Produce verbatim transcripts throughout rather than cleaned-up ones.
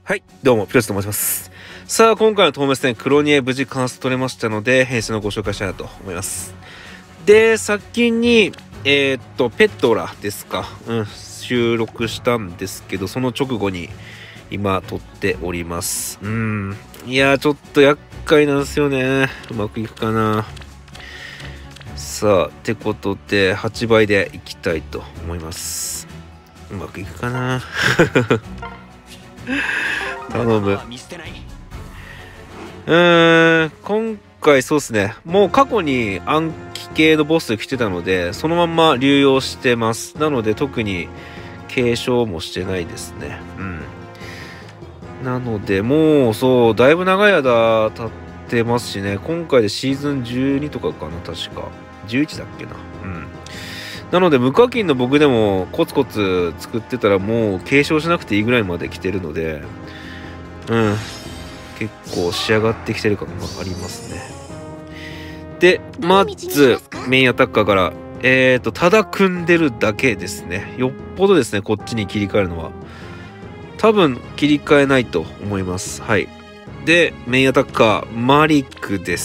はい、どうも、ピロチと申します。さあ、今回の透明戦、クロニエ無事完成取れましたので、編成のご紹介したいなと思います。で、先に、えー、っと、ペトラですか、うん、収録したんですけど、その直後に今撮っております。うん、いやー、ちょっと厄介なんですよね。うまくいくかな。さあ、ってことで、はちばいでいきたいと思います。うまくいくかな。頼む。うーん、今回そうですね。もう過去に暗記系のボス来てたので、そのまんま流用してます。なので特に継承もしてないですね。うん。なので、もうそう、だいぶ長い間経ってますしね。今回でシーズンじゅうにとかかな、確か。じゅういちだっけな。うん。なので、無課金の僕でもコツコツ作ってたらもう継承しなくていいぐらいまで来てるので、うん。結構仕上がってきてる感がありますね。で、まず、メインアタッカーから、えっと、ただ組んでるだけですね。よっぽどですね、こっちに切り替えるのは。多分、切り替えないと思います。はい。で、メインアタッカー、マリックです。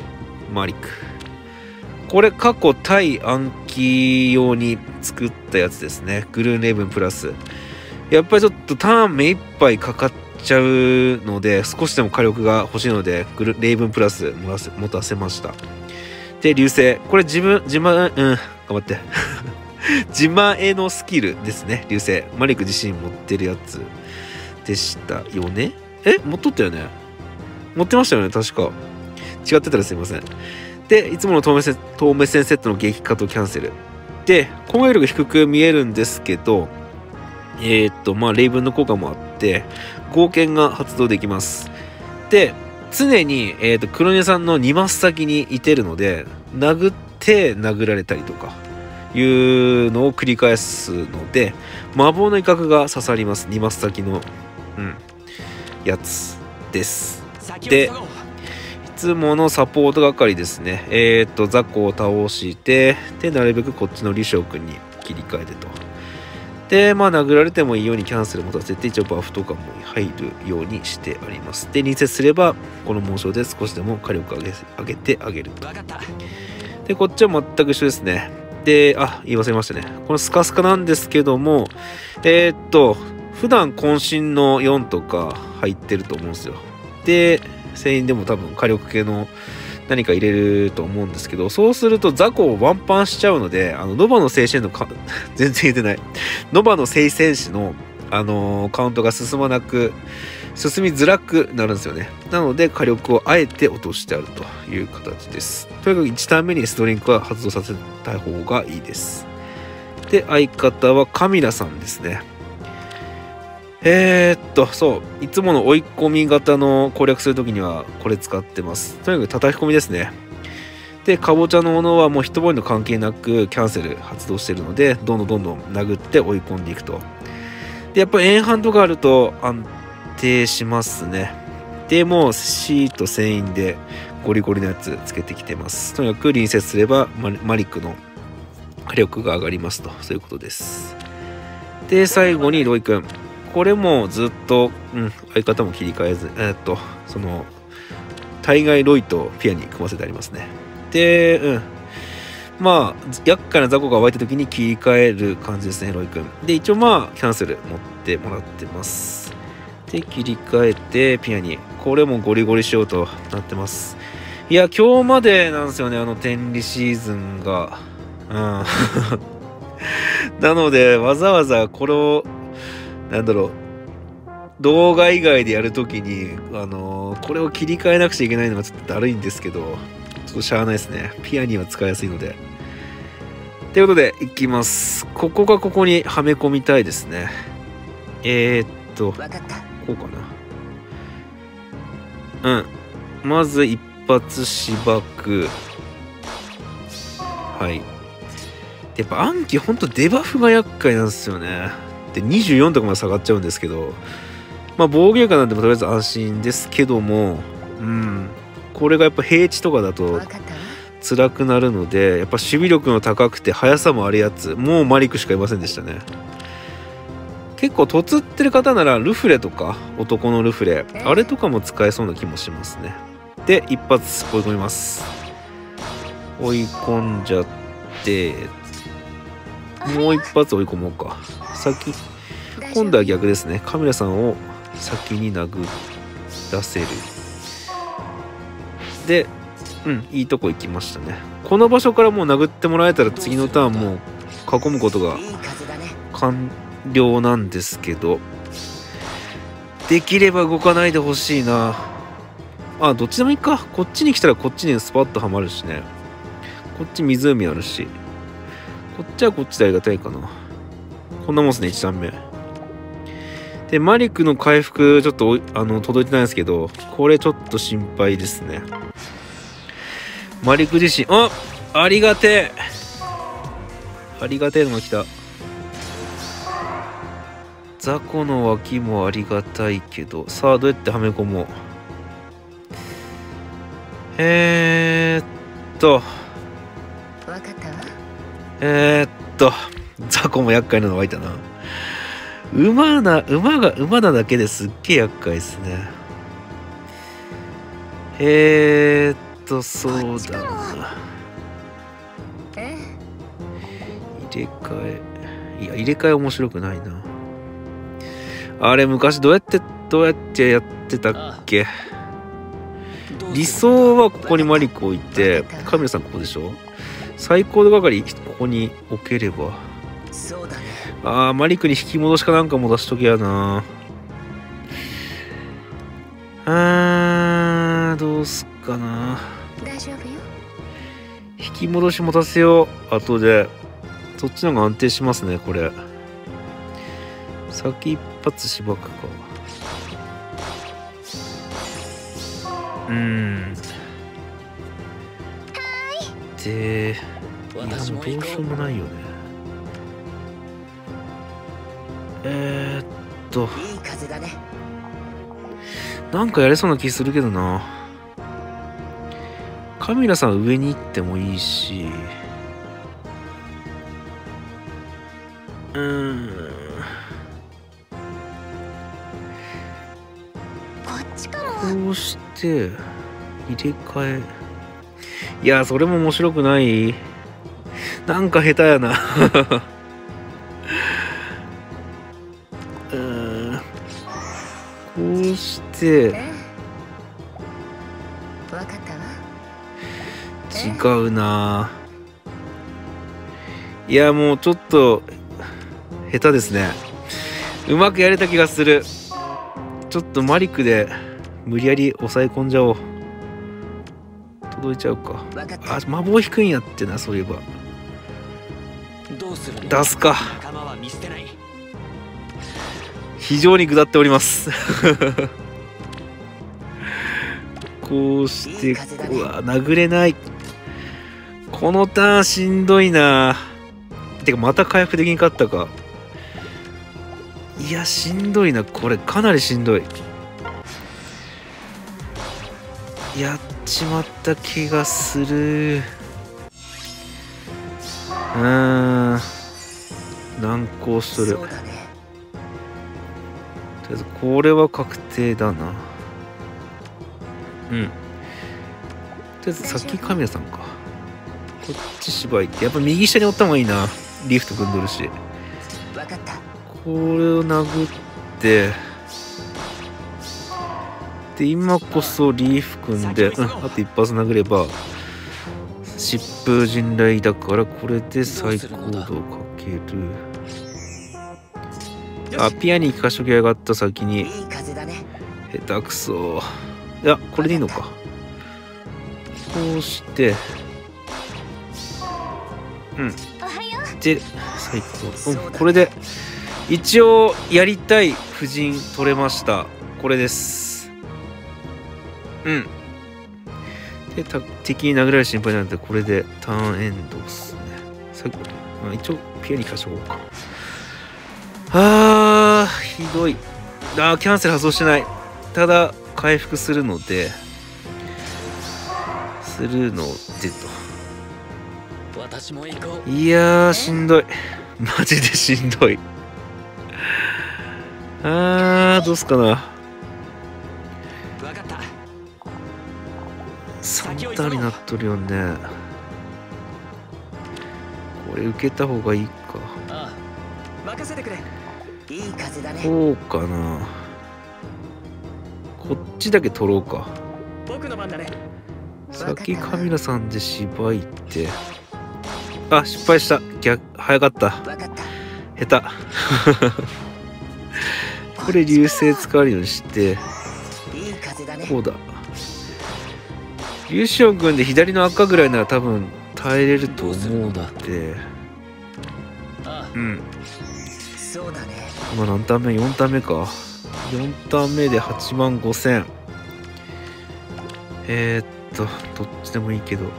マリック。これ、過去対暗記用に作ったやつですね。グルーネーブンプラス。やっぱりちょっとターン目いっぱいかかっちゃうので、少しでも火力が欲しいので、グルレイブンプラス持たせました。で、流星。これ自分、自慢、うん、頑張って。自前のスキルですね、流星。マリック自身持ってるやつでしたよね。え持っとったよね。持ってましたよね、確か。違ってたらすいません。で、いつもの透明線、透明線セットの激化とキャンセル。で、攻撃力低く見えるんですけど、えー、っと、まあ、レイブンの効果もあって、合剣が発動できます。で、常に、えー、っと、クロニエさんのにマス先にいてるので、殴って殴られたりとか、いうのを繰り返すので、魔法の威嚇が刺さります。にマス先の、うん、やつです。で、いつものサポート係ですね。えー、っと、ザコを倒して、で、なるべくこっちのリショウ君に切り替えてと。で、まあ、殴られてもいいようにキャンセル持たせて、一応バフとかも入るようにしてあります。で、隣接すれば、この紋章で少しでも火力を上げ上げてあげると。で、こっちは全く一緒ですね。で、あ、言い忘れましたね。このスカスカなんですけども、えー、っと、普段渾身のよんとか入ってると思うんですよ。で、船員でも多分火力系の何か入れると思うんですけど、そうするとザコをワンパンしちゃうので、あのノバの聖戦のか全然言ってない。ノバの聖戦士の、あのー、カウントが進まなく、進みづらくなるんですよね。なので火力をあえて落としてあるという形です。とにかくいちターン目にストリンクは発動させた方がいいです。で、相方はカミラさんですね。えー、っと、そう、いつもの追い込み型の攻略するときにはこれ使ってます。とにかく叩き込みですね。で、かぼちゃのものはもう一ボイの関係なくキャンセル発動してるので、どんどんどんどん殴って追い込んでいくと。で、やっぱりエンハンドがあると安定しますね。で、もうシート繊維でゴリゴリのやつつけてきてます。とにかく隣接すればマリックの火力が上がりますと、そういうことです。で、最後にロイ君。これもずっと、うん、相方も切り替えず、えー、っと、その、大概ロイとピアに組ませてありますね。で、うん。まあ、厄介な雑魚が湧いた時に切り替える感じですね、ロイ君。で、一応まあ、キャンセル持ってもらってます。で、切り替えて、ピアに。これもゴリゴリしようとなってます。いや、今日までなんですよね、あの、天理シーズンが。うん。なので、わざわざこれを、なんだろう、動画以外でやるときに、あのー、これを切り替えなくちゃいけないのがちょっとだるいんですけど、ちょっとしゃあないですね。ピアには使いやすいので。ということで、いきます。ここがここにはめ込みたいですね。えー、っと、こうかな。うん。まず一発しばく。はい。やっぱ暗記ほんとデバフが厄介なんですよね。でにじゅうよんとかまで下がっちゃうんですけど、まあ防御力なんでもとりあえず安心ですけども、うん、これがやっぱ平地とかだと辛くなるので、やっぱ守備力の高くて速さもあるやつ、もうマリックしかいませんでしたね。 結構とつってる方ならルフレとか、男のルフレ、あれとかも使えそうな気もしますね。で一発追い込みます。追い込んじゃって、もう一発追い込もうか。先今度は逆ですね。カメラさんを先に殴らせる。で、うん、いいとこ行きましたね。この場所からもう殴ってもらえたら次のターンもう囲むことが完了なんですけど、できれば動かないでほしいな。あ、どっちでもいいか。こっちに来たらこっちにスパッとはまるしね。こっち湖あるし、こっちはこっちでありがたいかな。こんなもんすね、いち段目。で、マリクの回復、ちょっとあの届いてないんですけど、これちょっと心配ですね。マリク自身、あ、ありがてえ。ありがてえのが来た。雑魚の脇もありがたいけど、さあどうやってはめ込もう。えーっと、えーっと、雑魚も厄介なの湧いたな。馬な、馬が、馬なだけですっげえ厄介ですね。えーっと、そうだな。入れ替え。いや、入れ替え面白くないな。あれ、昔どうやって、どうやってやってたっけ。理想はここにマリク置いて、カメラさんここでしょ。最高度係、ここに置ければ。あー、マリクに引き戻しかなんかも出しときやな。あー、どうすっかな。引き戻し持たせよう。後で。そっちの方が安定しますね、これ。先一発しばくか。うーん。で、いや、もうどうしようもないよね。えー、っとなんかやれそうな気するけどな。カミラさん上に行ってもいいし、うーん、こうして入れ替え。いや、それも面白くない。なんか下手やな。こうして違うな。いや、もうちょっと下手ですね。うまくやれた気がする。ちょっとマリクで無理やり抑え込んじゃおう。届いちゃうか。あ、魔法引くんやってな、そういえば。出すか。非常に下っております。こうして、うわ、殴れない。このターンしんどいな。てか、また回復できんかったか。いや、しんどいな。これ、かなりしんどい。やっちまった気がする。うーん。難航する。とりあえず、これは確定だな。うん。とりあえず、先カメラさんか。こっち芝居って。やっぱ右下におった方がいいな。リフト組んどるし。これを殴って。で、今こそリーフ組んで、うん、あと一発殴れば、疾風陣雷だから、これで最高度をかける。あ、ピアに聞かしときやがった先に。下手くそ。いや、これでいいのか。こうして、うん。で、最高度。うん、これで、一応、やりたい布陣取れました。これです。うん。で、敵に殴られる心配なんで、これでターンエンドっすね。さっき、まあ、一応、ピアに聞かしとこうか。あー、ひどい。あー、キャンセル発動してない。ただ、回復するので、するのでと。いやー、しんどい。マジでしんどい。 あー、どうすかな。 わかった。 さんターンになっとるよね。これ受けた方がいいか。 ああ、任せてくれ。いい風だね。 こうかな。こっちだけ取ろうか。 僕の番だね。 先カミラさんで芝居って。あ、失敗した。逆、早かった。 わかった。 下手。これ流星使えるようにして、 いい風だね。 こうだ。リュシオン君で左の赤ぐらいなら多分耐えれると思うので、うん。 そうだね。 今何ターン目 ?よん ターン目か。よんターン目ではちまんごせん。えー、っと、どっちでもいいけど。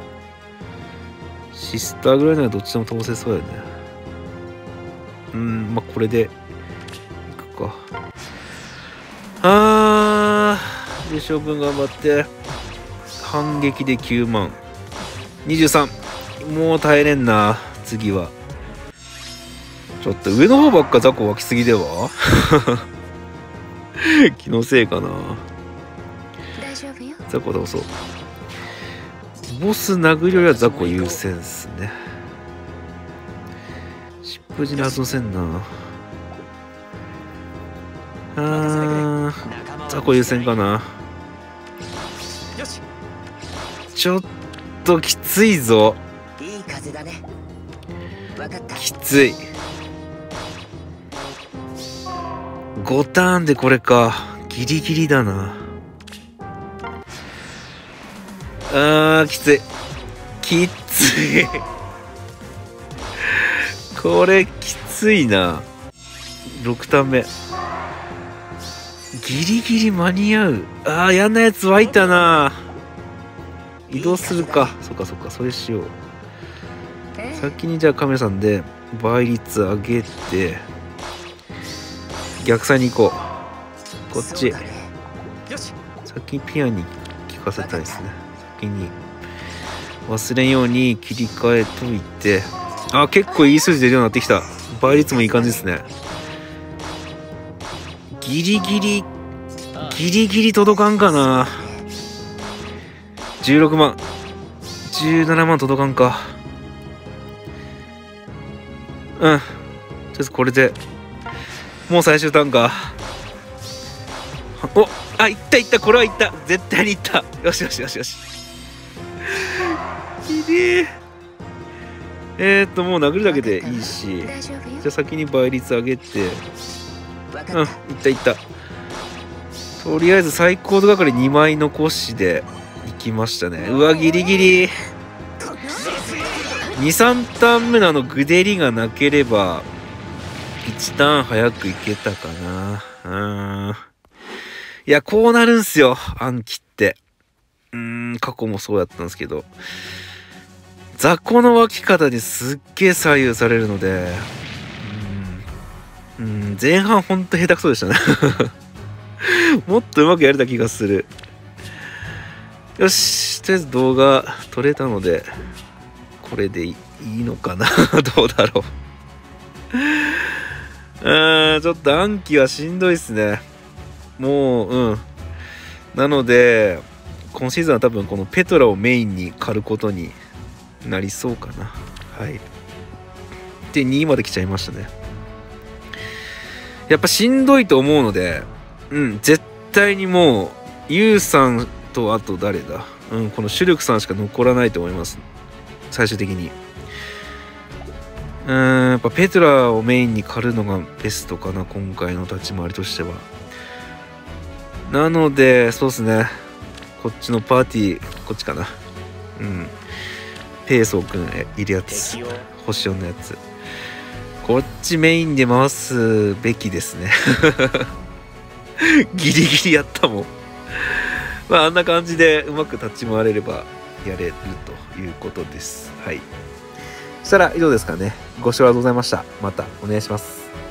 シスターぐらいならどっちでも通せそうやね。うん、まあ、これで、いくか。あー、優勝分頑張って。反撃できゅうまん。にじゅうさん。もう耐えれんな、次は。ちょっと上の方ばっか雑魚湧きすぎでは気のせいかな。雑魚倒そう。ボス殴るよりは雑魚優先っすね。疾風寺に外せんな。あー、雑魚優先かな。ちょっときついぞ。 いい風だね。わかった。 きつい。ごターンでこれか。ギリギリだな。あー、きつい。きつい。これきついな。ろくターン目。ギリギリ間に合う。あー、やんなやつ湧いたな。移動するか。そっかそっか、それしよう。先にじゃあカメラさんで倍率上げて、逆サイに行こう。こっち。先にピアに聞かせたいですね。先に忘れんように切り替えといて。あ、結構いい数字出るようになってきた。倍率もいい感じですね。ギリギリギリギリ届かんかな。じゅうろくまん、じゅうななまん届かんか。うん、とりあえずこれでもう最終ターンか。お、あ、いったいった。これはいった。絶対にいった。よしよしよしよし。きれい。えーっともう殴るだけでいいし、じゃあ先に倍率上げて、うん、いったいった。とりあえず最高度係にまい残しでいきましたね。うわ、ギリギリ。に、さんターン目のあのグデリがなければいちターン早くいけたかな。うーん。いや、こうなるんすよ、暗記って。うーん、過去もそうやったんですけど。雑魚の湧き方ですっげえ左右されるので、うん、うん、前半ほんと下手くそでしたね。もっとうまくやれた気がする。よし、とりあえず動画撮れたので、これでいいのかな。どうだろう。うーん、ちょっと暗記はしんどいっすね。もう、うん。なので、今シーズンは多分このペトラをメインに狩ることになりそうかな。はい。で、にいまで来ちゃいましたね。やっぱしんどいと思うので、うん、絶対にもう、ユウさんとあと誰だ、うん、このシュルクさんしか残らないと思います。最終的に。うーん、やっぱペトラをメインに狩るのがベストかな、今回の立ち回りとしては。なので、そうですね。こっちのパーティー、こっちかな。うん。ペーソーくんいるやつ。星よんのやつ。こっちメインで回すべきですね。ギリギリやったもん。まあ、あんな感じでうまく立ち回れればやれるということです。はい。そしたら以上ですかね。ご視聴ありがとうございました。またお願いします。